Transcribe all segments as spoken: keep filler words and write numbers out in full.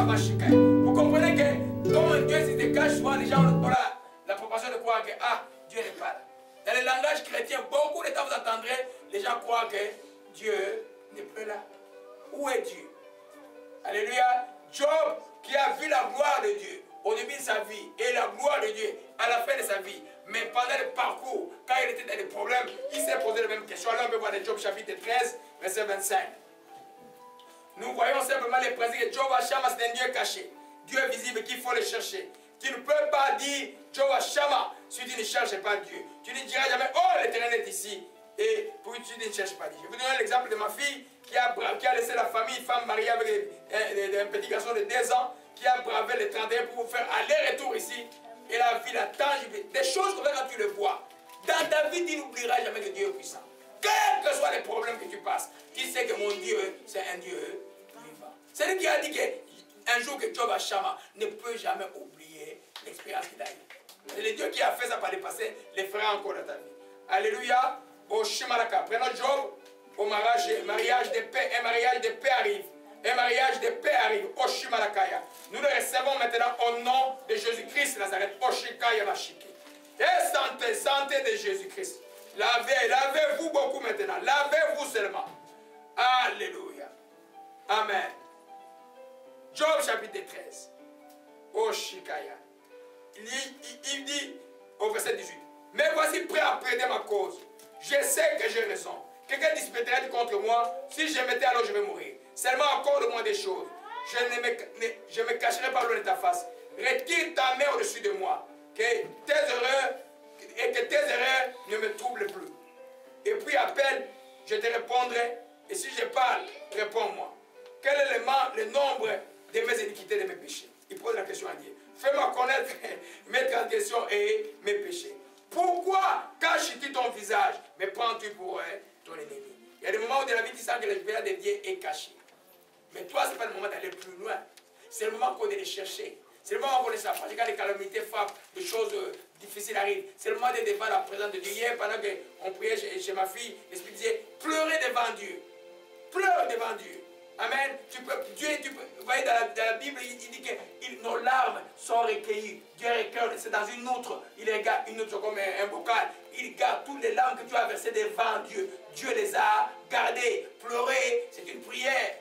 Vous comprenez que comme un Dieu se cache, souvent les gens ont la, la propension de croire que ah, Dieu n'est pas là. Dans le langage chrétien, beaucoup de temps vous entendrez, les gens croient que Dieu n'est plus là. Où est Dieu? Alléluia. Job qui a vu la gloire de Dieu au début de sa vie et la gloire de Dieu à la fin de sa vie. Mais pendant le parcours, quand il était dans des problèmes, il s'est posé les mêmes questions. Alors on peut voir dans Job chapitre treize, verset vingt-cinq. Nous voyons simplement les principes que Job Hashama, c'est un Dieu caché. Dieu visible qu'il faut le chercher. Tu ne peux pas dire Job Hashama si tu ne cherches pas Dieu. Tu ne diras jamais, oh l'Éternel est ici. Et puis tu ne cherches pas Dieu. Je vous donne l'exemple de ma fille qui a, qui a laissé la famille, femme mariée avec un petit garçon de deux ans, qui a bravé les trente et un pour faire aller-retour ici. Et la vie, la tangibilité, des choses comme ça quand tu le vois. Dans ta vie, tu n'oublieras jamais que Dieu est puissant. Quels que soient les problèmes que tu passes, tu sais que mon Dieu, c'est un Dieu vivant. C'est lui qui a dit qu'un jour que Job Hashama ne peut jamais oublier l'expérience qu'il a eue. C'est le Dieu qui a fait ça par le passé, les fera encore dans ta vie. Alléluia. Au Shimalaka. Prenons Job au mariage, mariage de paix. Un mariage de paix arrive. Un mariage de paix arrive. Au Shimalakaya. Nous le recevons maintenant au nom de Jésus-Christ Nazareth. Au Shikaya Mashiki. Et santé, santé de Jésus-Christ. Lavez, lavez-vous beaucoup maintenant. Lavez-vous seulement. Alléluia. Amen. Job chapitre treize. Au Shikaya. Il, il, il dit au verset dix-huit. Mais voici prêt à plaider ma cause. Je sais que j'ai raison. Quelqu'un disputera contre moi. Si je m'étais, alors je vais mourir. Seulement accorde-moi des choses. Je ne me, ne, je me cacherai pas loin de ta face. Retire ta main au-dessus de moi. Que tes erreurs et que tes erreurs ne me troublent plus. Et puis appelle, je te répondrai. Et si je parle, réponds-moi. Quel est le, le nombre de mes iniquités et de mes péchés? Il pose la question à Dieu. Fais-moi connaître mes transgressions et mes péchés. Pourquoi caches-tu ton visage, mais prends-tu pour euh, ton ennemi? Il y a des moments où de la vie, tu sens que le visage de Dieu est caché. Mais toi, ce n'est pas le moment d'aller plus loin. C'est le moment qu'on est de chercher. C'est le moment qu'on est s'approcher quand les calamités frappent, des choses euh, difficiles arrivent. C'est le moment de devant la présence de Dieu. Hier, pendant qu'on priait chez, chez ma fille, l'Esprit disait, pleurez devant Dieu. Pleure devant Dieu. Amen. Tu peux, Dieu, tu peux, vous voyez dans la, dans la Bible, il, il dit que il, nos larmes sont recueillies. Dieu recueille, c'est dans une outre. Il regarde une outre comme un, un bocal. Il garde toutes les larmes que tu as versées devant Dieu. Dieu les a gardées. Pleurer, c'est une prière.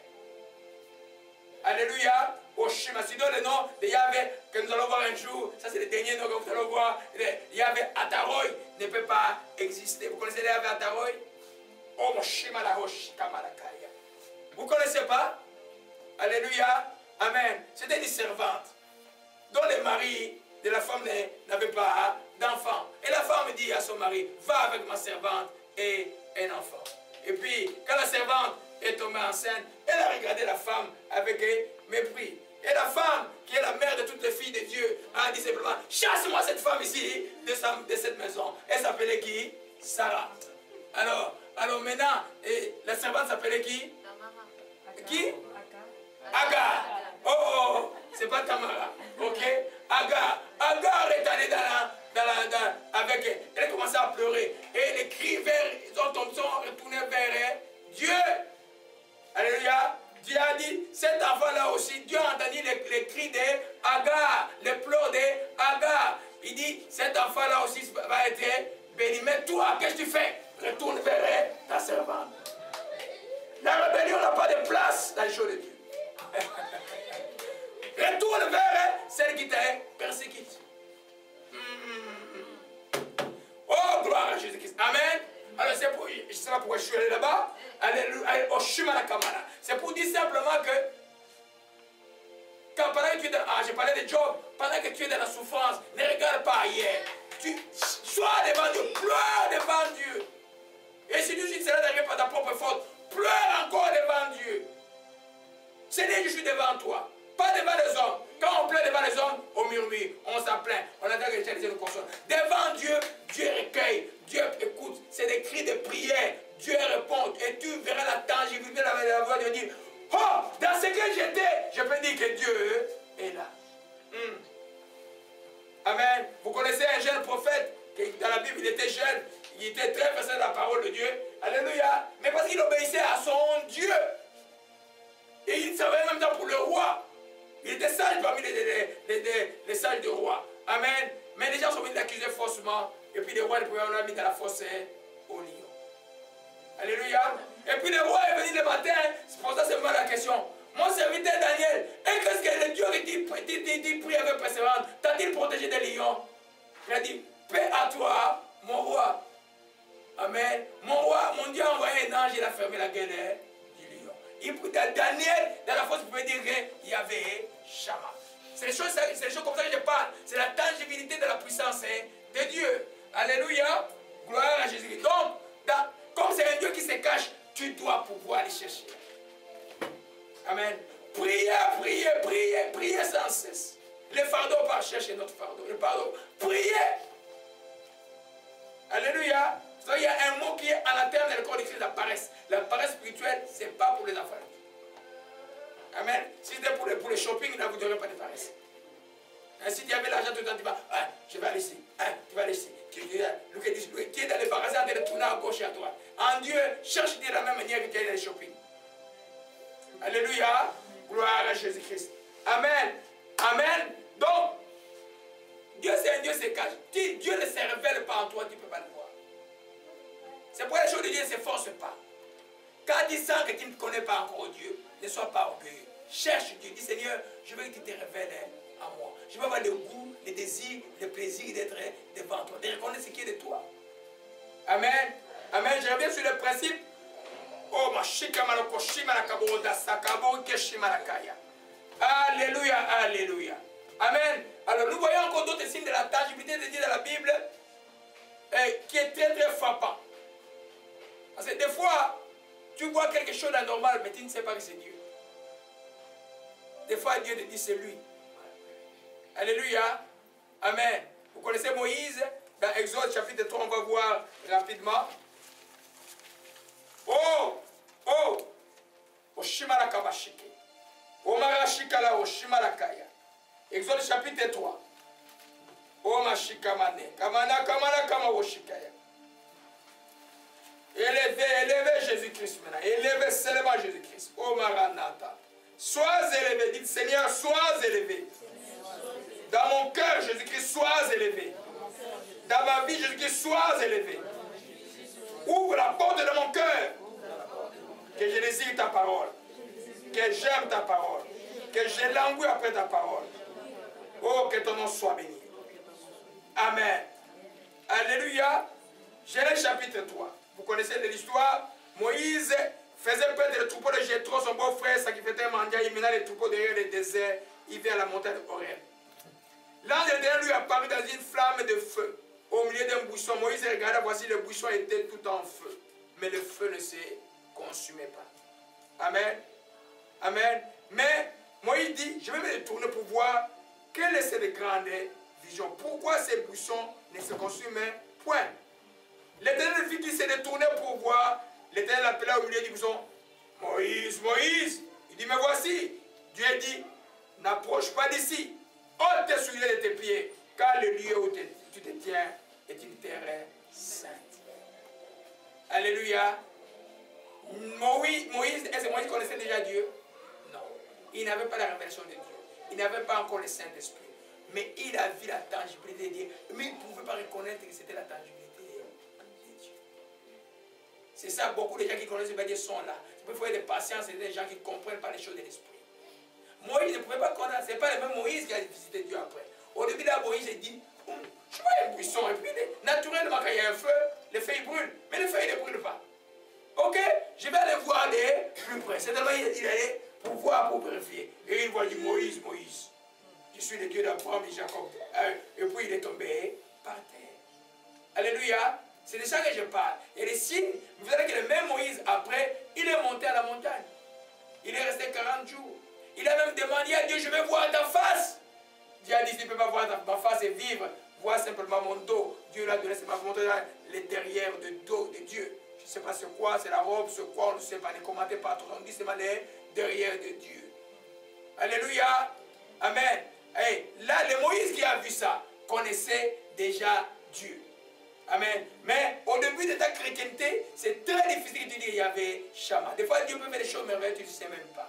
Alléluia. Au Shema, c'est dans le nom de Yahvé que nous allons voir un jour. Ça, c'est le dernier nom que vous allez voir. Yahvé Ataroy ne peut pas exister. Vous connaissez Yahvé Ataroy? Oh, mon Shema la Hosh Kamalakaya. Vous ne connaissez pas? Alléluia. Amen. C'était une servante dont le mari de la femme n'avait pas d'enfant. Et la femme dit à son mari, va avec ma servante et un enfant. Et puis, quand la servante est tombée enceinte, elle a regardé la femme avec mépris. Et la femme, qui est la mère de toutes les filles de Dieu, a dit simplement, chasse-moi cette femme ici de, sa, de cette maison. Elle s'appelait qui? Sarah. Alors, alors maintenant, et la servante s'appelait qui? Qui? Agar. Oh, oh, c'est pas Tamara. Ok? Agar. Agar est allée dans la, dans la, dans, avec elle. Elle a commencé à pleurer. Et les cris vers, ils ont tombé, sont retournés vers Dieu. Alléluia. Dieu a dit, cet enfant-là aussi, Dieu a entendu les, les cris d'Agar, les pleurs d'Agar. Il dit, cet enfant-là aussi va être béni. Mais toi, qu'est-ce que tu fais? Retourne vers ta servante. La rébellion n'a pas de place dans les choses de Dieu. Retourne vers celle qui t'a persécuté. Mm. Oh, gloire à Jésus-Christ. Amen. Alors, c'est pour, je sais pas pourquoi je suis allé là-bas. Alléluia. Au Shumana Kamana. C'est pour dire simplement que, quand pendant que tu es dans, ah, j'ai parlé de Job, pendant que tu es dans la souffrance, ne regarde pas ailleurs. Tu sois devant Dieu, pleure devant Dieu. Et si tu dis que cela n'arrive pas ta propre faute, pleure encore devant Dieu. Seigneur, je suis devant toi, pas devant les hommes. Quand on pleure devant les hommes, on murmure, on s'en plaint, on attend que les gens nous consolent. Devant Dieu, Dieu recueille, Dieu écoute. C'est des cris de prière, Dieu répond. Et tu verras la tangibilité de la voix de dire, oh, dans ce que j'étais, je peux dire que Dieu est là. Hmm. Amen. Vous connaissez un jeune prophète, qui dans la Bible, il était jeune, il était très facile de la parole de Dieu. Alléluia. Mais parce qu'il obéissait à son Dieu. Et il travaillait en même temps pour le roi. Il était sage parmi les, les, les, les, les sages du roi. Amen. Mais les gens sont venus l'accuser faussement. Et puis le roi, le premier, on l'a mis dans la fosse au lion. Alléluia. Et puis le roi est venu le matin. C'est pour ça que c'est moi la question. Mon serviteur Daniel, et qu'est-ce que le Dieu qui dit, dit, prie avec persévérance, t'a-t-il protégé des lions? Il a dit, paix à toi, mon roi. Amen. Mon roi, mon Dieu a envoyé un ange, il a fermé la gueule du lion. Il prit Daniel, dans la fosse, vous pouvez dire qu'il y avait Shama. C'est les choses, c'est les choses comme ça que je parle. C'est la tangibilité de la puissance de Dieu. Alléluia. Gloire à Jésus. Donc, dans, comme c'est un Dieu qui se cache, tu dois pouvoir aller chercher. Amen. Priez, priez, priez, priez sans cesse. Le fardeau par chercher notre fardeau. Le fardeau, priez. Alléluia. Il y a un mot qui est en interne dans le corps de Christ, la paresse. La paresse spirituelle, ce n'est pas pour les enfants. Amen. Si c'était pour, pour le shopping, là, vous n'aurez pas de paresse. Et si tu avais l'argent tout le temps, tu vas, ah, je vais aller ici, ah, tu vas aller ici. Tu es dans les magasins, tu es tourné à gauche et à droite. En Dieu, cherche de la même manière que tu es dans le shopping. Alléluia. Gloire à Jésus-Christ. Amen. Amen. Donc, Dieu, c'est un Dieu qui se cache. Si Dieu ne se révèle pas en toi, tu ne peux pas le voir. C'est pourquoi les choses de Dieu ne s'efforcent pas. Quand tu sens que tu ne connais pas encore Dieu, ne sois pas orgueilleux. Cherche Dieu. Dis Seigneur, je veux que tu te révèles à moi. Je veux avoir le goût, le désir, le plaisir d'être devant toi, de reconnaître ce qui est de toi. Amen. Amen. Je reviens sur le principe. Oh, ma chika maloko shima la kaboro da sakabo keshima la kaya. Alléluia, alléluia. Amen. Alors nous voyons encore d'autres signes de la tangibilité de Dieu dans la Bible eh, qui est très très frappant. Parce que des fois, tu vois quelque chose d'anormal, mais tu ne sais pas que c'est Dieu. Des fois, Dieu te dit c'est lui. Alléluia. Amen. Vous connaissez Moïse dans Exode chapitre trois, on va voir rapidement. Oh, oh, Oshimarakabashike. Omarashikala Oshimarakaya. Exode chapitre trois. Omashikamane. Kamana kamana kama Oshikaya. Élevez, élevez Jésus-Christ maintenant. Élevez seulement Jésus-Christ. Omaranata. Sois élevé. Dites Seigneur, sois élevé. Dans mon cœur, Jésus-Christ, sois élevé. Dans ma vie, Jésus-Christ, sois élevé. Ouvre la porte de mon cœur. Que je désire ta parole. Que j'aime ta parole. Que je languis après ta parole. Oh, que ton nom soit béni. Amen. Alléluia. Genèse chapitre trois. Vous connaissez de l'histoire. Moïse faisait perdre le troupeau de Jéthro, son beau-frère, sacrifiait un mendiant. Il mena les troupeaux derrière le désert. Il vient à la montagne Horeb. L'ange de l'Éternel lui apparut dans une flamme de feu. Au milieu d'un buisson, Moïse regarda, voici le buisson était tout en feu. Mais le feu ne se consumait pas. Amen. Amen. Mais Moïse dit, je vais me détourner pour voir quelle est cette grande vision. Pourquoi ces buissons ne se consumaient point. L'Éternel vit qu'il s'est détourné pour voir. L'Éternel l'appela au milieu du buisson. Moïse, Moïse. Il dit, mais voici. Dieu dit, n'approche pas d'ici. Ôte tes souliers de tes pieds, car le lieu où tu te tiens est une terre sainte. Alléluia. Moïse, Moïse est-ce que Moïse connaissait déjà Dieu? Non. Il n'avait pas la révélation de Dieu. Il n'avait pas encore le Saint-Esprit. Mais il a vu la tangibilité de Dieu. Mais il ne pouvait pas reconnaître que c'était la tangibilité de Dieu. C'est ça, beaucoup de gens qui connaissent Dieu sont là. Il faut avoir de patience, c'est des gens qui ne comprennent pas les choses de l'Esprit. Moïse ne pouvait pas connaître, ce n'est pas le même Moïse qui a visité Dieu après. Au début, là, Moïse a dit, hum, je vois un buisson, et puis naturellement, quand il y a un feu, les feuilles brûlent, mais les feuilles ne brûlent pas. Ok, je vais aller voir de plus près. C'est tellement il allait pour voir, pour vérifier. Et il voit du Moïse, Moïse. Je suis le Dieu d'Abraham et Jacob. Et puis il est tombé par terre. Alléluia. C'est de ça que je parle. Et les signes, vous savez que le même Moïse, après, il est monté à la montagne. Il est resté quarante jours. Il a même demandé à Dieu, je vais voir ta face. Dieu a dit, tu ne peux pas voir ta face et vivre. Vois simplement mon dos. Dieu l'a donné, c'est ma volonté, les derrière de dos de Dieu. Je ne sais pas ce quoi, c'est la robe, ce quoi, on ne sait pas. Ne commentez pas trop. On dit, c'est les derrière de Dieu. Alléluia. Amen. Hey, là, le Moïse qui a vu ça, connaissait déjà Dieu. Amen. Mais au début de ta chrétienté, c'est très difficile de dire qu'il y avait Shama. Des fois, Dieu peut faire des choses merveilleuses, tu ne sais même pas.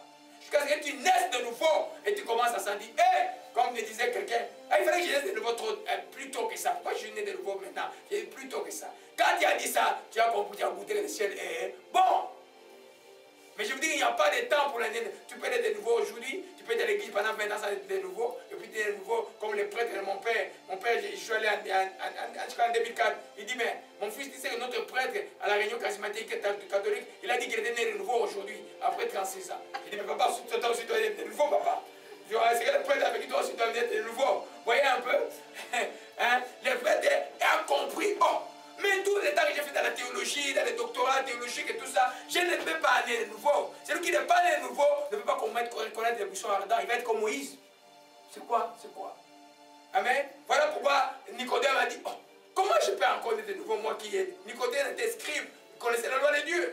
jusqu'à ce que tu naisses de nouveau et tu commences à sentir, hé, comme me disait quelqu'un, ah, il fallait que je naisse de nouveau trop, euh, plus tôt que ça. Pourquoi je suis né de nouveau maintenant? J'ai plus tôt que ça. Quand tu as dit ça, tu as compris, tu as goûté le ciel est bon. Mais je vous dis qu'il n'y a pas de temps pour l'année. Tu peux être de nouveau aujourd'hui, tu peux être à l'église pendant vingt ans sans être de nouveau, et puis tu es de nouveau comme les prêtres de mon père. Mon père, je suis allé en, en, en, en deux mille quatre. Il dit, mais mon fils, tu sais que notre prêtre à la réunion charismatique catholique, il a dit qu'il était né de nouveau aujourd'hui, après trente-six ans. Il dit, mais papa, toi aussi tu dois être de nouveau, papa. Je dis, c'est que le prêtre avec qui toi aussi tu dois être de nouveau. Vous voyez un peu hein? Le prêtre a compris, oh, mais tous les temps que j'ai fait dans la théologie, dans les doctorats théologiques et tout ça, je ne peux pas aller de nouveau. Celui qui n'est pas né de nouveau ne peut pas reconnaître les buissons ardents. Il va être comme Moïse. C'est quoi? C'est quoi? Amen. Voilà pourquoi Nicodème a dit, oh, comment je peux encore naître de nouveau, moi qui ai... Nicodème était scribe, il connaissait la loi de Dieu.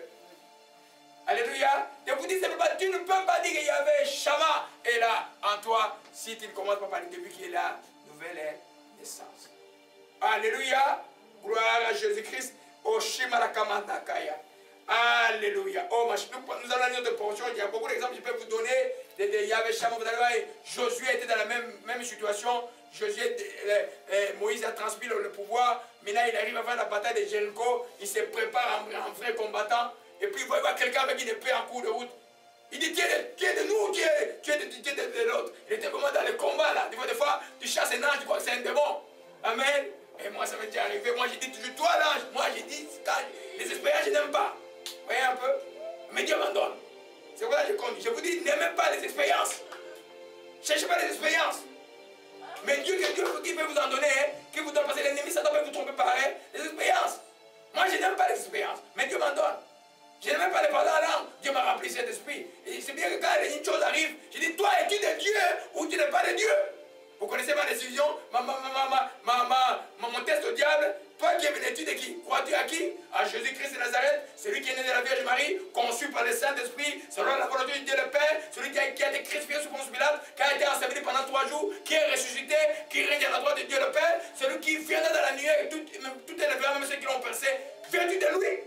Alléluia. Et vous dites, tu ne peux pas dire qu'il y avait Shama et là, en toi, si tu ne commences pas par le début qui est la nouvelle naissance. Alléluia. Gloire à Jésus-Christ. Oh, Shimarakamandakaya. Alléluia. Oh, nous allons lire d'autres portions. Il y a beaucoup d'exemples. Je peux vous donner. Il y avait Shama. Vous allez voir, Josué était dans la même, même situation. Josué, euh, Moïse a transmis le, le pouvoir. Maintenant, il arrive avant la bataille de Jéricho. Il se prépare en, en vrai combattant. Et puis, il voit quelqu'un avec une épée en cours de route. Il dit, tu es de, tu es de nous, tu es, tu es de, tu es de, de l'autre. Il était vraiment dans le combat là. Des fois, des fois, tu chasses un ange, tu crois que c'est un démon. Amen. Et moi, ça m'est déjà arrivé. Moi, j'ai dit toujours, toi l'ange. Moi, j'ai dit, les expériences, je n'aime pas. Vous voyez un peu? Mais Dieu m'en donne. C'est pour ça que je conduis. Je vous dis, n'aimez pas les expériences. Cherchez pas les expériences. Mais Dieu, que Dieu qui peut vous en donner, hein, qui vous donne, parce que l'ennemi, ça doit vous tromper pareil. Les expériences. Moi, je n'aime pas les expériences. Mais Dieu m'en donne. Je n'aime même pas les parler en langue. Dieu m'a rempli cet esprit. Et c'est bien que quand une chose arrive, je dis, toi, es-tu de Dieu ou tu n'es pas de Dieu? Vous connaissez ma décision, ma, ma, ma, ma, ma, ma, ma, mon test au diable. Toi qui es venu de qui? Crois-tu à qui? À Jésus-Christ de Nazareth, celui qui est né de la Vierge Marie, conçu par le Saint-Esprit, selon la volonté de Dieu le Père, celui qui a, qui a été crucifié sous Ponce Pilate, qui a été enseveli pendant trois jours, qui est ressuscité, qui règne à la droite de Dieu le Père, celui qui viendra dans la nuit, et tout, tout est levé, même ceux qui l'ont percé. Viens-tu de lui?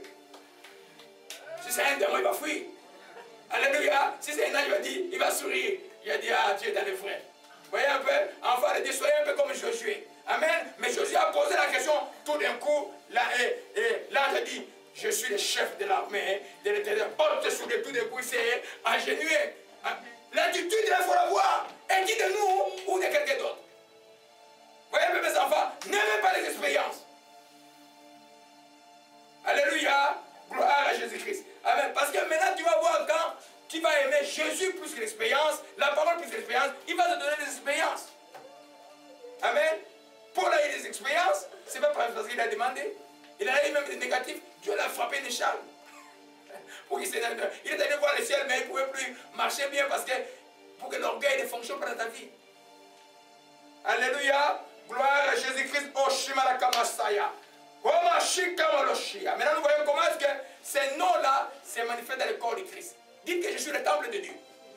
Si c'est un démon, il va fuir. Alléluia. Si c'est un ange, il va dire, il va sourire. Il va dire, ah, Dieu est dans les frères. Vous voyez un peu? Enfant de Dieu, soyez un peu comme Josué. Amen. Mais Josué a posé la question, tout d'un coup, l'ange a dit, je suis le chef de l'armée de l'Éternel. Porte sur le tout d'un coup, il s'est agenouillé. L'attitude, il faut la voir. Est-il de nous ou de quelqu'un d'autre? Vous voyez un peu, mes enfants? N'aimez pas les expériences. Alléluia. Gloire à Jésus-Christ. Amen. Parce que maintenant, tu vas voir quand tu vas aimer Jésus plus que l'expérience, la parole plus que l'expérience, il va te donner des expériences. Amen. Paul a eu des expériences, c'est pas parce qu'il a demandé. Il a eu même des négatifs. Dieu l'a frappé des charmes. Pour qu'il il est allé voir le ciel, mais il ne pouvait plus marcher bien parce que pour que l'orgueil ne fonctionne pas dans ta vie. Alléluia. Gloire à Jésus-Christ. Oh, Shimarakamastaya. Maintenant, nous voyons comment est-ce que ces noms-là se manifestent dans le corps de Christ. Dites que je suis le temple de Dieu.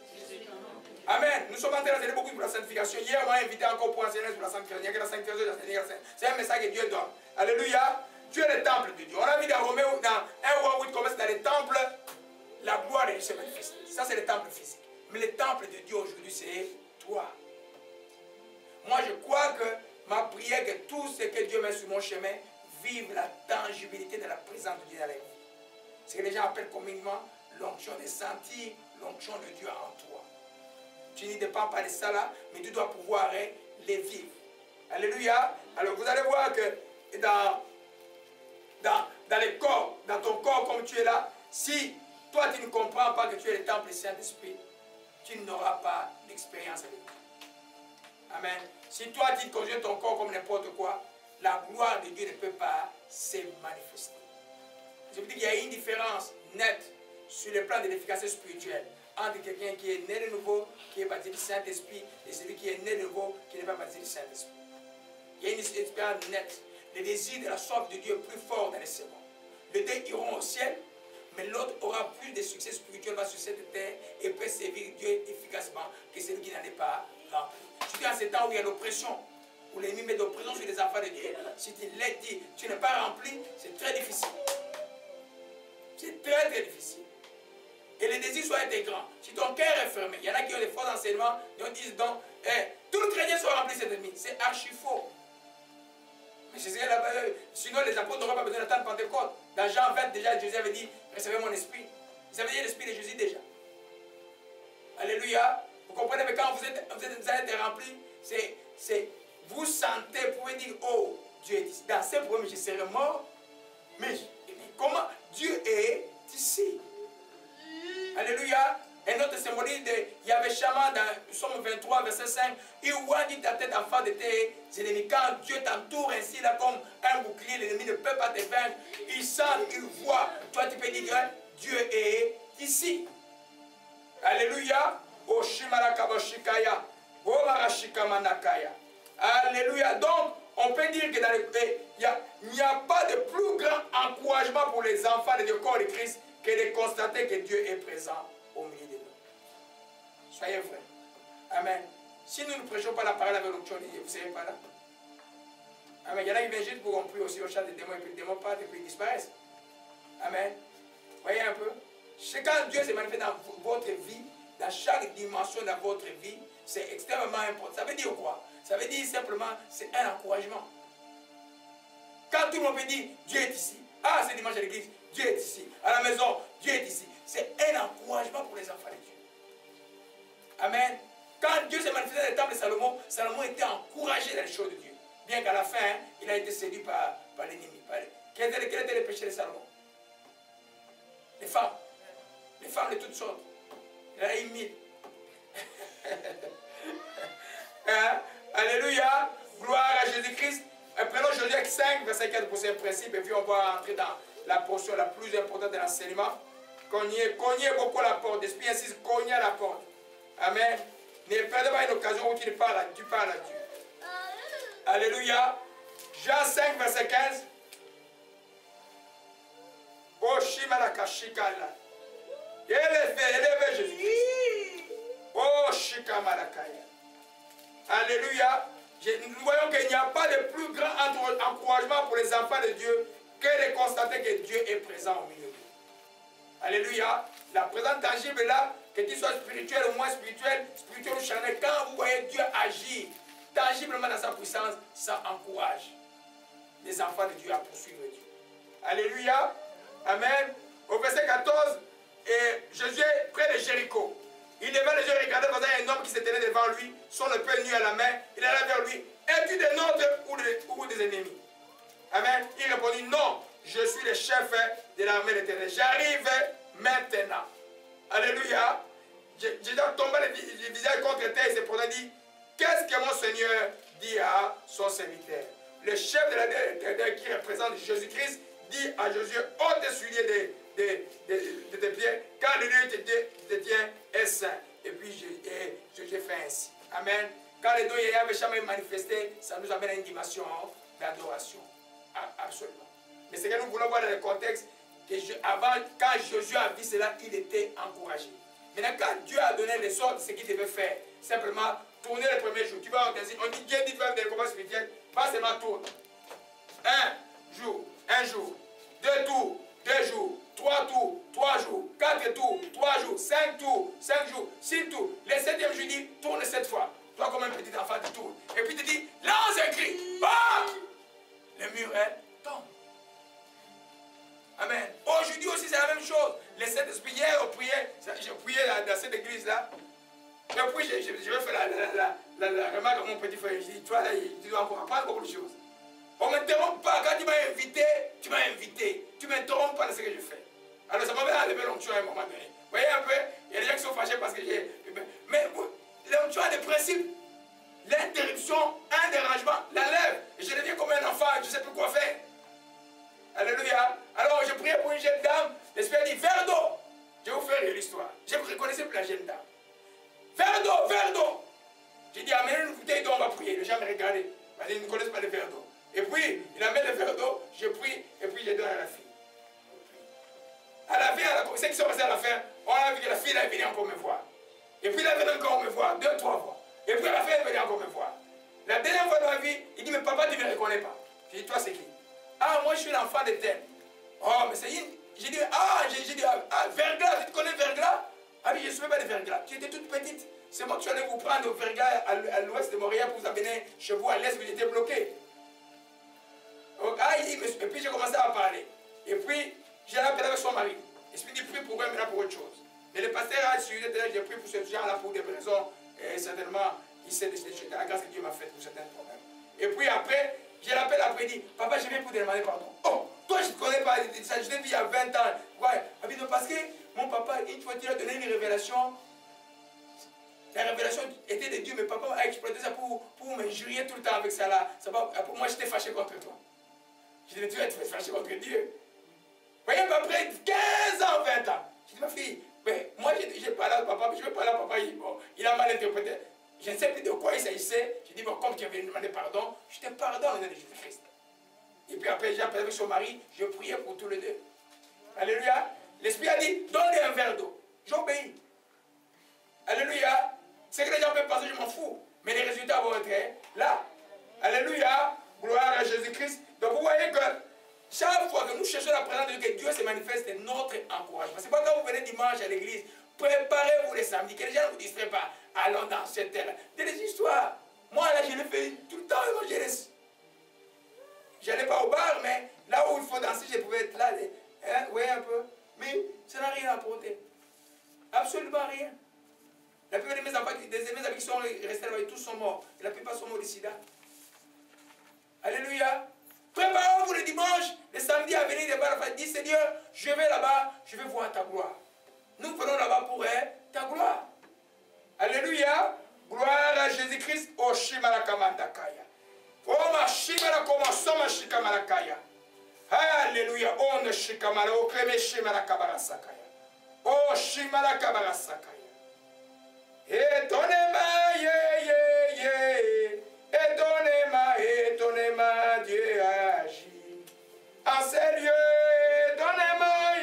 Amen. Nous sommes en train d'enseigner beaucoup pour la sanctification. Hier, on m'a invité encore pour enseigner sur la sanctification. Il y a que la sanctification. C'est un message que Dieu donne. Alléluia. Tu es le temple de Dieu. On a vu dans Romains, dans un roi huit, comment c'est dans le temple, la gloire de Dieu se manifeste. Ça, c'est le temple physique. Mais le temple de Dieu aujourd'hui, c'est toi. Moi, je crois que ma prière, que tout ce que Dieu met sur mon chemin, vive la tangibilité de la présence de Dieu dans la vie. Ce que les gens appellent communément l'onction de sentir l'onction de Dieu en toi. Tu n'y dépends pas de ça là, mais tu dois pouvoir hein, les vivre. Alléluia. Alors vous allez voir que dans, dans, dans le corps, dans ton corps comme tu es là, si toi tu ne comprends pas que tu es le temple du Saint-Esprit, tu n'auras pas d'expérience avec Dieu. Amen. Si toi tu conduis ton corps comme n'importe quoi, la gloire de Dieu ne peut pas se manifester. Je vous dis qu'il y a une différence nette sur le plan de l'efficacité spirituelle entre quelqu'un qui est né de nouveau, qui est baptisé du Saint-Esprit, et celui qui est né de nouveau, qui n'est pas baptisé du Saint-Esprit. Il y a une expérience nette. Le désir de la soif de Dieu est plus fort dans les secondes. Les deux iront au ciel, mais l'autre aura plus de succès spirituel sur cette terre et peut servir Dieu efficacement que celui qui n'en est pas rempli. Surtout en ces temps où il y a l'oppression, où l'ennemi met d'oppression sur les enfants de Dieu. Si tu l'as dit, tu n'es pas rempli, c'est très difficile. C'est très très difficile. et les désirs soient été grands. Si ton cœur est fermé, il y en a qui ont des faux enseignements, ils disent donc, eh, tous les chrétiens sont remplis cet ennemi. C'est archi faux. Mais Jésus, sinon les apôtres n'auraient pas besoin d'attendre Pentecôte. Dans Jean vingt, déjà, Jésus avait dit, recevez mon esprit. Vous avez dit l'esprit de Jésus déjà. Alléluia. Vous comprenez, mais quand vous êtes, vous êtes, vous êtes remplis, c'est, vous sentez, vous pouvez dire, oh, Dieu est ici. Dans ces problèmes, je serai mort. Mais, mais comment Dieu est ici? Alléluia. Et notre symbolique de Yahvé Shama dans Psaume vingt-trois, verset cinq, il ouvrit ta tête en face de tes ennemis. Quand Dieu t'entoure ainsi, là, comme un bouclier, l'ennemi ne peut pas te vaincre. Il sent, il voit. Toi, tu peux dire que Dieu est ici. Alléluia. Oshimalakaboshikaya. Omarashikamanakaya. Alléluia. Donc, on peut dire que dans le, il n'y a, a pas de plus grand encouragement pour les enfants de corps de Christ que de constater que Dieu est présent au milieu de nous. Soyez vrais. Amen. Si nous ne prêchons pas la parole avec notre chose, vous ne savez pas là. Amen. Il y en a qui viennent juste pour qu'on prie aussi au chat des démons et puis les démons partent et puis ils disparaissent. Amen. Voyez un peu. C'est quand Dieu se manifeste dans votre vie, dans chaque dimension de votre vie, c'est extrêmement important. Ça veut dire quoi? Ça veut dire simplement, c'est un encouragement. Quand tout le monde peut dire, Dieu est ici. Ah, c'est dimanche à l'église, Dieu est ici. À la maison, Dieu est ici. C'est un encouragement pour les enfants de Dieu. Amen. Quand Dieu s'est manifesté dans le temple de Salomon, Salomon était encouragé dans les choses de Dieu. Bien qu'à la fin, hein, il a été séduit par, par l'ennemi. Quel était, quel était le péché de Salomon? Les femmes. Les femmes de toutes sortes. Il y en a eu mille. Hein? Alléluia. Gloire à Jésus-Christ. Prenons Josué cinq, verset quatre pour ces principes. Et puis on va entrer dans la portion la plus importante de l'enseignement. Cognez, cognez beaucoup la porte. L'Esprit insiste, cognez à la porte. Amen. Ne perdez pas une occasion où tu parles à, tu parles à Dieu. Alléluia. Jean cinq, verset quinze. Oshimalakashikala. Élevé, élevé Jésus-Christ. Oshimalakaya. Alléluia. Nous voyons qu'il n'y a pas de plus grand encouragement pour les enfants de Dieu que de constater que Dieu est présent au milieu d'eux. Alléluia. La présence tangible est là, que tu sois spirituel ou moins spirituel, spirituel ou charnel. Quand vous voyez Dieu agir tangiblement dans sa puissance, ça encourage les enfants de Dieu à poursuivre Dieu. Alléluia. Amen. Au verset quatorze, et Jésus près de Jéricho. Il leva les yeux et regardait un homme qui se tenait devant lui, son épée nue à la main. Il alla vers lui. Es-tu des nôtres ou des, ou des ennemis? Amen. Il répondit, non, je suis le chef de l'armée de l'Éternel. J'arrive maintenant. Alléluia. Jésus tomba le visage contre terre et se prenait dit, qu'est-ce que mon Seigneur dit à son serviteur? Le chef de l'armée de l'Éternel qui représente Jésus-Christ dit à Jésus, ôte tes souliers de, de, de, de tes pieds, car le lieu de tes tiens est saint. Et puis je, je, je fais ainsi. Amen. Quand les deux Yahvé Shama est manifesté, ça nous amène à une dimension d'adoration. Absolument. Mais ce que nous voulons voir dans le contexte, que je, avant, quand Josué a vu cela, il était encouragé. Maintenant, quand Dieu a donné les ordres, ce qu'il devait faire, simplement tourner le premier jour. Tu vas organiser, on dit Dieu dit faire des combats spirituels, pas seulement tourne. Un jour, un jour, deux tours, deux jours, trois tours, trois jours, quatre tours, trois jours, cinq tours, cinq jours, six tours. Le septième jour, dit tourne sept fois. Toi, comme un petit enfant, tu tournes. Et puis tu dis, lance un cri. Bam! Le mur est tombe. Amen. Aujourd'hui aussi, c'est la même chose. Les sept esprits, hier, on priait, j'ai prié dans cette église-là. Et puis, je, je, je vais faire la, la, la, la, la remarque à mon petit frère. Je dis, toi, là, tu dois encore apprendre beaucoup de choses. On ne m'interrompt pas. Quand tu m'as invité, tu m'as invité. Tu ne m'interromps pas de ce que je fais. Alors, ça m'avait enlevé l'onction à un moment donné. Vous voyez un peu, il y a des gens qui sont fâchés parce que j'ai... Mais l'onction a des principes. L'interruption, un dérangement, l'enlève. Et je deviens comme un enfant, je ne sais plus quoi faire. Alléluia. Alors, je priais pour une jeune dame. L'Esprit a dit, verre d'eau. Je vais vous faire l'histoire. Je ne reconnaissais plus la jeune dame. Verre d'eau, verre d'eau. J'ai dit, amenez une bouteille d'eau, on va prier. Les gens me regardaient. Ils ne connaissent pas le verre d'eau. Et puis, il amène le verre d'eau, je prie, et puis je donne à la fille. À la fin, ce qui s'est passé à la fin, on a vu que la fille est venue encore me voir. Et puis, elle est venue encore me voir, deux, trois fois. Et puis, à la fin, elle est venue encore me voir. La dernière fois de ma vie, il dit, mais papa, tu ne me reconnais pas. Je dis, toi, c'est qui? Ah, moi, je suis l'enfant de tel. Oh, mais c'est une J'ai dit, ah, j'ai dit, ah, verglas, tu connais verglas? Ah oui, je ne souviens pas de verglas. Tu étais toute petite. C'est moi qui allais vous prendre au verglas à l'ouest de Montréal pour vous amener chez vous à l'est, vous étiez bloqué. Ah, il dit, et puis j'ai commencé à parler. Et puis, j'ai appelé avec son mari. Et je me dis, prie pour eux, maintenant pour autre chose. Mais le pasteur a suivi, j'ai pris pour ce genre-là pour des raisons, et certainement, il sait la grâce que Dieu m'a faite pour certains problèmes. Et puis après, je l'appelle après, il dit, papa, je viens pour te demander pardon. Oh, toi, je ne te connais pas, ça, je l'ai vu il y a vingt ans. Ouais, parce que mon papa, une fois, il a donné une révélation. La révélation était de Dieu, mais papa a exploité ça pour, pour m'injurier tout le temps avec ça là. Ça va, pour moi, j'étais fâché contre toi. Je dis, tu vas être fâché contre Dieu. Vous voyez, après quinze ans, vingt ans. Je dis, ma fille, mais moi, j'ai parlé à papa, je vais parler à papa, il, bon, il a mal interprété. Je ne sais plus de quoi il s'agissait. Je dis, bon, comme tu avais demandé pardon, je te pardonne au nom de Jésus-Christ. Et puis après, j'ai appelé avec son mari, je priais pour tous les deux. Alléluia. L'Esprit a dit, donne-lui un verre d'eau. J'obéis. Alléluia. C'est que les gens peuvent penser, je m'en fous. Mais les résultats vont être là. Alléluia. Gloire à Jésus-Christ. Donc vous voyez que chaque fois que nous cherchons la présence de Dieu, que Dieu se manifeste, c'est notre encouragement. C'est pas quand vous venez dimanche à l'église, préparez-vous les samedis, que les gens ne vous distraient pas. Allons dans cette terre. Des histoires. Moi, là, je le fais tout le temps avec mon jeunesse. Je n'allais pas au bar, mais là où il faut danser, je pouvais être là. Hein, vous voyez un peu. Mais ça n'a rien à apporter. Absolument rien. La plupart de mes enfants, des mes amis qui sont restés là-bas, tous sont morts. Et la plupart sont morts du sida. Alléluia. Préparons-vous le dimanche, le samedi à venir de bas. Dis Seigneur, je vais là-bas, je vais voir ta gloire. Nous venons là-bas pour hein, ta gloire. Alléluia. Gloire à Jésus-Christ. Oh Shimalakamandakaya. Oh ma Shimalakoma Soma Shikamalakaya. Alléluia. Oh ne Shikamala. Oh Kreme Shimalakabarasakaya. Oh Shimalakabarasakaya. Étonnez-moi, yeah, yeah, yeah. Étonnez-moi, étonnez-moi, Dieu agit. En ces lieux, étonnez-moi,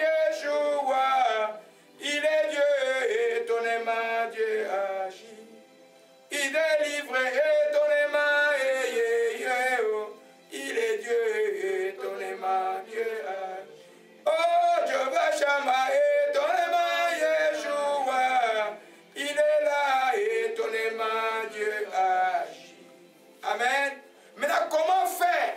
Yeshua. Il est Dieu, étonnez-moi, Dieu agit. Il délivre, étonnez-moi, yeah, yeah, yeah. Il est Dieu, étonnez-moi, Dieu agit. Oh, Jehovah Shammah, étonnez-moi, Yeshua. Il est là, étonnez-moi, Dieu agit. Amen. Maintenant, comment faire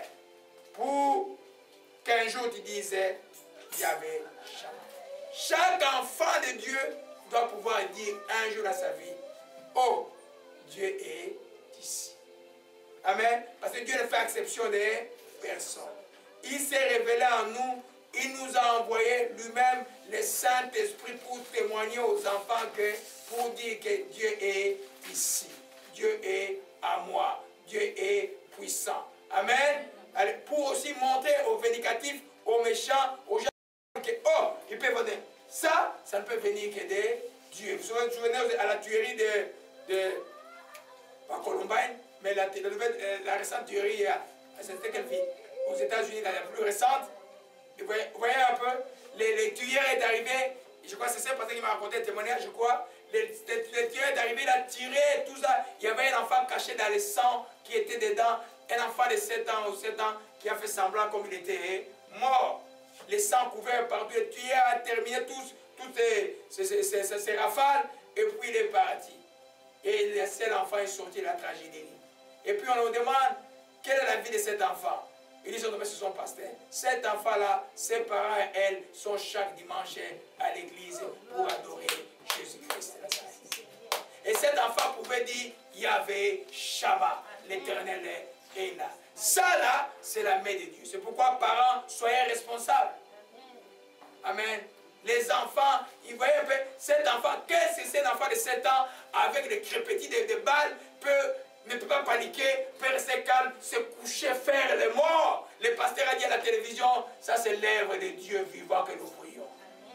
pour qu'un jour tu disais, Yahvé Shammah. Chaque enfant de Dieu doit pouvoir dire un jour dans sa vie, oh, Dieu est ici. Amen. Parce que Dieu ne fait exception des personnes. Il s'est révélé en nous. Il nous a envoyé lui-même le Saint-Esprit pour témoigner aux enfants que, pour dire que Dieu est ici. Dieu est à moi. Dieu est puissant. Amen. Allez, pour aussi montrer aux vindicatifs, aux méchants, aux gens que, oh, ils peuvent venir. Ça, ça ne peut venir que de Dieu. Vous vous souvenez à la tuerie de, de pas Columbine, mais la, la, la récente tuerie, c'était quelle ville? Aux États-Unis, la plus récente. Vous voyez, vous voyez un peu, les, les tueurs est arrivé, je crois que c'est ça parce qu'il m'a raconté un témoignage, je crois. Les, les, les tueurs est arrivé, il a tiré, tout ça. Il y avait un enfant caché dans le sang qui était dedans. Un enfant de sept ans ou sept ans qui a fait semblant comme il était mort. Les sangs couverts partout. Le tueur a terminé tous, toutes ces, ces, ces, ces, ces rafales et puis il est parti. Et le seul enfant est sorti de la tragédie. Et puis on nous demande quelle est la vie de cet enfant. Ils disent que c'est son pasteur. Cet enfant-là, ses parents et elle sont chaque dimanche à l'église pour adorer Jésus-Christ. Et cet enfant pouvait dire Yahvé Shammah, l'Éternel est là. Ça là, c'est la main de Dieu. C'est pourquoi, parents, soyez responsables. Amen. Les enfants, ils voyaient un peu, cet enfant, qu'est-ce que c'est un enfant de sept ans avec des crépetis de, de balles peut, ne peut pas paniquer, peut rester calme, se coucher, faire les morts. Le pasteur a dit à la télévision, ça c'est l'œuvre de Dieu vivant que nous prions.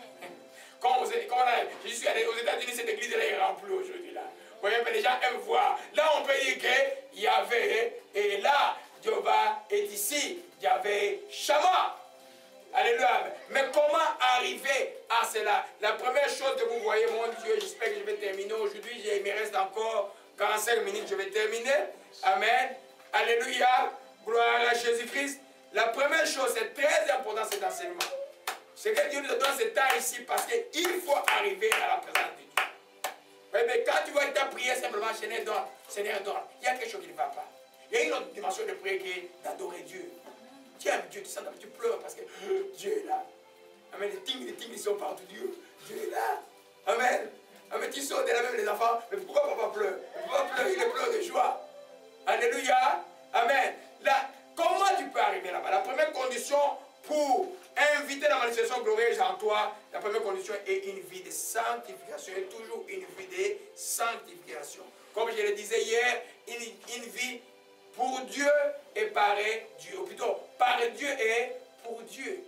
Quand, vous, quand on a, je suis allé aux États-Unis, cette église-là est remplie aujourd'hui. Là. Vous voyez, les gens aiment voir. Là, on peut dire qu'il y avait, et là, Jéhovah est ici. Yahvé Shammah. Alléluia. Mais comment arriver à cela? La première chose que vous voyez, mon Dieu, j'espère que je vais terminer aujourd'hui. Il me reste encore quarante-cinq minutes, je vais terminer. Amen. Alléluia. Gloire à Jésus-Christ. La première chose, c'est très important cet enseignement. C'est que Dieu nous donne ce temps ici parce qu'il faut arriver à la présence de Dieu. Oui, mais quand tu vois ta prière simplement, Seigneur, donne, Seigneur, donne, il y a quelque chose qui ne va pas. Il y a une autre dimension de prière qui est d'adorer Dieu. Tu aimes Dieu, tu sens, tu pleures parce que Dieu est là. Amen. Les tingles, les tingles, ils sont partout. Dieu, Dieu est là. Amen. Amen. Tu sors de là même les enfants. Mais pourquoi papa pleure? Pourquoi pleure? Il pleure de joie. Alléluia. Amen. Là, comment tu peux arriver là-bas? La première condition pour inviter la manifestation glorieuse en toi, la première condition est une vie de sanctification. Et toujours une vie de sanctification. Comme je le disais hier, une, une vie pour Dieu et par Dieu. Ou plutôt, par Dieu et pour Dieu.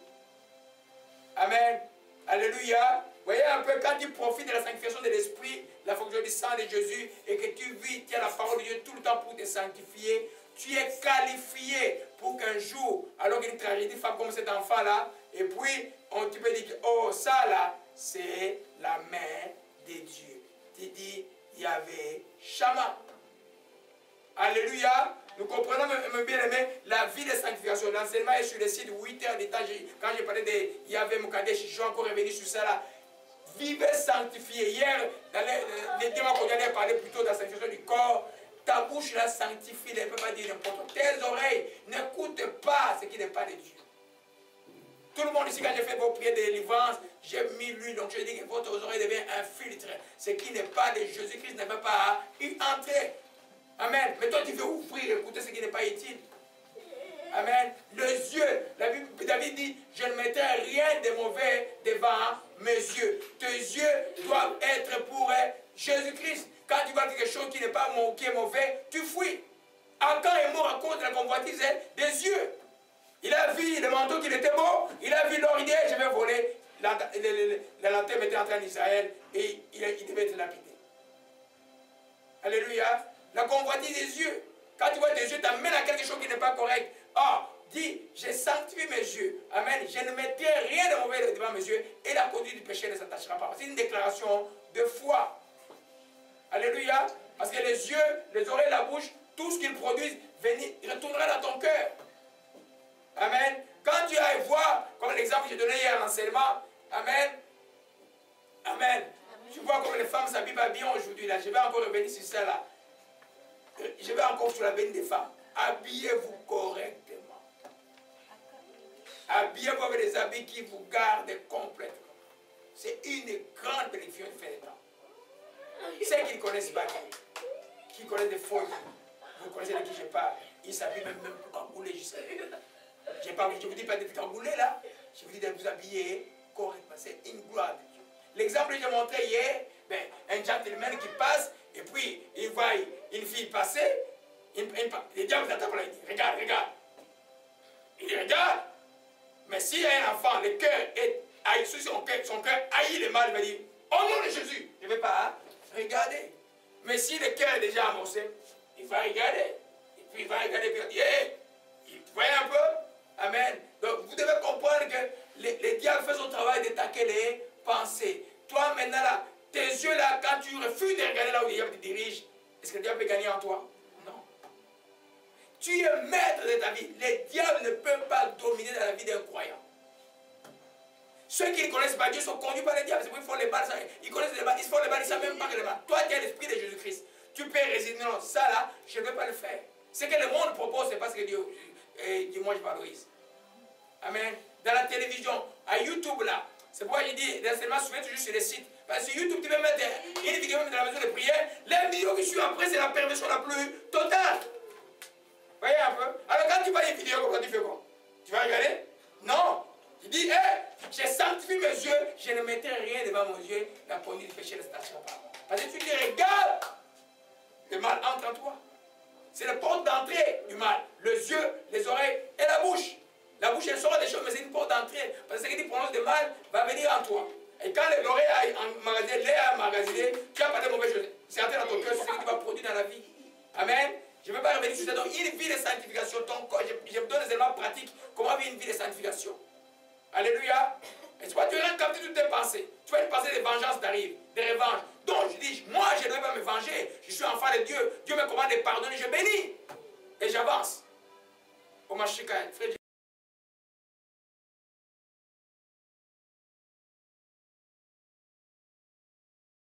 Amen. Alléluia. Voyez un peu, quand tu profites de la sanctification de l'Esprit, la fonction du sang de Jésus, et que tu vis, tu as la parole de Dieu tout le temps pour te sanctifier, tu es qualifié pour qu'un jour, alors qu'une tragédie frappe comme cet enfant-là, et puis on, tu peux dire que, oh, ça là, c'est la main de Dieu. Tu dis, il y avait Shama. Alléluia. Nous comprenons, mes bien-aimés, la vie de sanctification. L'enseignement est sur le site huit heures de temps. Quand j'ai parlé de Yahvé Moukadesh, je suis encore revenu sur ça là. Vivez sanctifié. Hier, dans les, les thèmes qu'on allait parler plutôt de la sanctification du corps, ta bouche là sanctifie, elle ne peut pas dire n'importe quoi. Tes oreilles n'écoutent pas ce qui n'est pas de Dieu. Tout le monde ici, quand j'ai fait vos prières de délivrance, j'ai mis l'huile. Donc je dis que votre oreille devient un filtre. Ce qui n'est pas de Jésus-Christ ne peut pas y entrer. Amen. Mais toi, tu veux ouvrir, écouter ce qui n'est pas utile. Amen. Les yeux, la Bible, David dit, je ne mettrai rien de mauvais devant mes yeux. Tes yeux doivent être pour Jésus-Christ. Quand tu vois quelque chose qui n'est pas qui est mauvais, tu fuis. Achan est mort à cause de la convoitise des yeux. Il a vu le manteau qu'il était beau, il a vu l'or, il dit, je vais voler. La, la, la, la lanterne était entrée en Israël et il, il devait être lapidé. Alléluia. La convoitise des yeux. Quand tu vois tes yeux, t'amènes à quelque chose qui n'est pas correct. Ah, dis, j'ai sanctifié mes yeux. Amen. Je ne mettrai rien de mauvais devant mes yeux et la conduite du péché ne s'attachera pas. C'est une déclaration de foi. Alléluia. Parce que les yeux, les oreilles, la bouche, tout ce qu'ils produisent, venir, retournera dans ton cœur. Amen. Quand tu ailles voir, comme l'exemple que j'ai donné hier à l'enseignement, Amen. Amen. Tu vois comme les femmes s'habillent bien aujourd'hui. Là, je vais encore revenir sur ça là. Je vais encore sur la veine des femmes. Habillez-vous correctement. Habillez-vous avec des habits qui vous gardent complètement. C'est une grande bénédiction de faire le temps. Ceux qui ne connaissent pas, qui connaissent des folies, vous connaissez de qui je parle, ils s'habillent même, même pour cambouler jusqu'à. Je ne vous dis pas d'être camboulé là, je vous dis de vous habiller correctement. C'est une gloire de Dieu. L'exemple que j'ai montré hier, ben, un gentleman qui passe, et puis il voit une fille passer, il, il, le diable t'attaque là, il dit, regarde, regarde. Il dit, regarde. Mais s'il y a un enfant, le cœur est haï, son cœur, son cœur haït le mal, il va dire, au nom de Jésus, je ne vais pas regarder. Mais si le cœur est déjà amorcé, il va regarder. Et puis il va regarder, et puis il va dire, hey, vous voyez un peu? Amen. Donc vous devez comprendre que le, le diable fait son travail d'attaquer les pensées. Toi maintenant là, tes yeux là, quand tu refuses de regarder là où le diable te dirige, est-ce que le diable peut gagner en toi? Non. Tu es maître de ta vie. Le diable ne peut pas dominer dans la vie d'un croyant. Ceux qui ne connaissent pas Dieu sont conduits par le diable. C'est pour qu'ils font les balles. Ils connaissent les balles, ils font les balles, ils ne savent même pas que les balles. Toi, tu as l'esprit de Jésus-Christ. Tu peux résister. Non, ça là, je ne vais pas le faire. Ce que le monde propose, c'est pas ce que Dieu, euh, Dieu moi je valorise. Amen. Dans la télévision, à YouTube là, c'est pourquoi je dis, l'enseignement se fait toujours sur les sites. Parce que sur YouTube, tu peux mettre une vidéo dans la maison de prière. Les vidéos qui suivent après, c'est la perversion la plus totale. Voyez un peu. Alors quand tu vois une vidéo comme ça, tu fais quoi? Tu vas regarder? Non. Tu dis, hé, hey, j'ai sanctifié mes yeux, je ne mettrai rien devant mon yeux, la conduite du péché ne se tâchera pas. Parce que tu dis, regarde, le mal entre en toi. C'est la porte d'entrée du mal. Les yeux, les oreilles et la bouche. La bouche, elle sort des choses, mais c'est une porte d'entrée. Parce que ce que tu prononces de mal va venir en toi. Et quand l'oreille a emmagasiné, l'air a emmagasiné, tu n'as pas de mauvaises choses. C'est entré dans ton cœur, c'est ce que tu vas produire dans la vie. Amen. Je ne vais pas revenir sur ça. Donc, une vie de sanctification, ton corps, je, je vous donne des éléments pratiques. Comment vivre une vie de sanctification. Alléluia. Et tu vois, tu viens capter toutes tes pensées. Tu vois, une pensée de vengeance t'arrive, de revanche. Donc, je dis, moi, je ne vais pas me venger. Je suis enfant de Dieu. Dieu me commande de pardonner. Je bénis. Et j'avance. Au Machika, frère.